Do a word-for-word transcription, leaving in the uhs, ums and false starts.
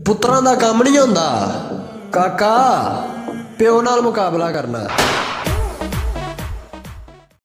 ਪੁੱਤਰਾਂ ਦਾ ਕੰਮ ਨਹੀਂ ਹੁੰਦਾ ਕਾਕਾ, ਪਿਓ ਨਾਲ ਮੁਕਾਬਲਾ ਕਰਨਾ।